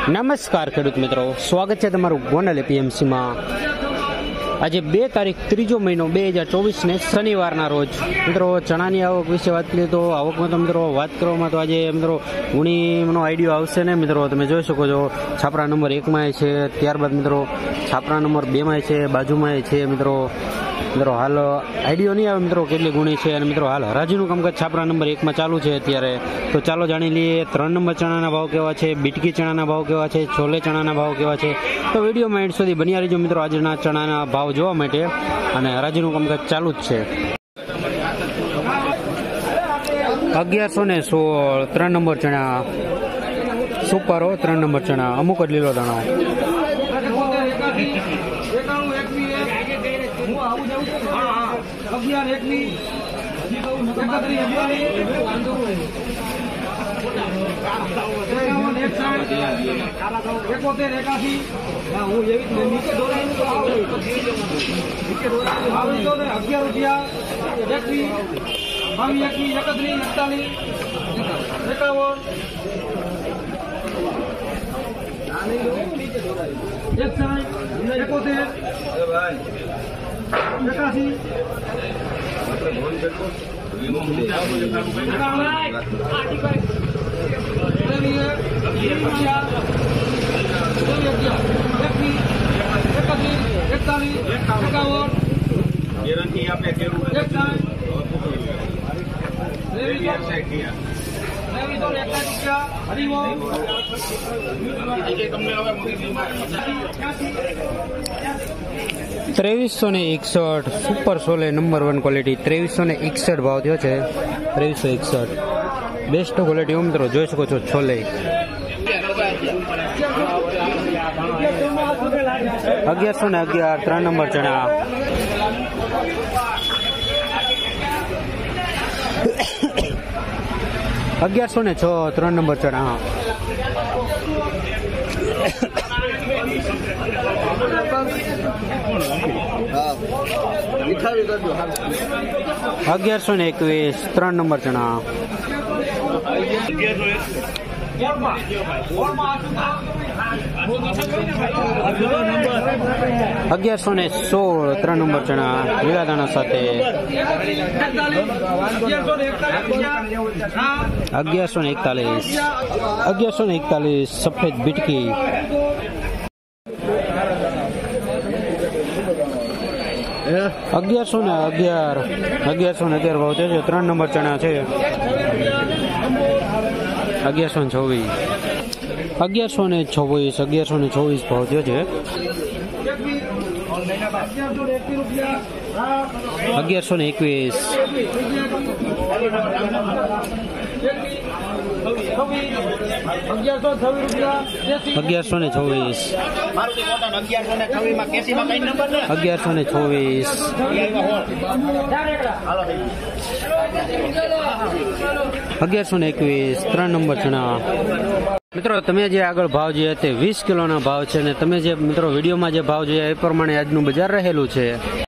નમસ્કાર ખેડૂત મિત્રો, સ્વાગત છે તમારું ગોંડલ એપીએમસીમાં। આજે 2 તારીખ 3જો મહિનો 2024 શનિવારના રોજ મિત્રો ચણાની આવક વિશે વાત કરીએ તો આવકમાં તો મિત્રો વાત કરવામાં તો આજે મિત્રો ગુણીનો આઈડિયો આવશે ને મિત્રો। તમે જોઈ શકો છો છાપરા નંબર 1માં છે, ત્યારબાદ મિત્રો છાપરા નંબર 2માં છે, બાજુમાં છે મિત્રો હાલ આઈડિયો નહીં આવે મિત્રો કેટલી ગુણી છે। અને મિત્રો હાલ હરાજીનું કામકાજ છાપરા નંબર 1માં ચાલુ છે અત્યારે। તો ચાલો જાણી લઈએ 3 નંબર ચણાના ભાવ કેવા છે, બીટકી ચણાના ભાવ કેવા છે, છોલે ચણાના ભાવ કેવા છે। તો વિડીયોમાં એન્ડ સુધી બન્યા રહેજો મિત્રો આજના ચણાના ભાવ જોવા માટે। અને હરાજીનું કામકાજ ચાલુ જ છે। 1116 3 નંબર ચણા સુપરો, 3 નંબર ચણા અમુક જ લીલો દાણો। 2361 સુપર સોલે નંબર 1 ક્વોલિટી 2361 ભાવ થયો છે। 2361 બેસ્ટ ક્વોલિટી મિત્રો જોઈ શકો છો છોલે। 1111 3 નંબર ચણા 1106 3 નંબર ચણા 1121 3 નંબર ચણા 1116 3 નંબર ચણા લીલા દાણા સાથે 1141 સફેદ બીટકી 1111 ભાવ છે। 3 નંબર ચણા છે 1124 ભાવ થયો છે। 1121 3 નંબર ચણા મિત્રો તમે જે આગળ ભાવ જોયા તે 20 કિલોના ભાવ છે। અને તમે જે મિત્રો વિડીયોમાં જે ભાવ જોયા એ પ્રમાણે આજનું બજાર રહેલું છે।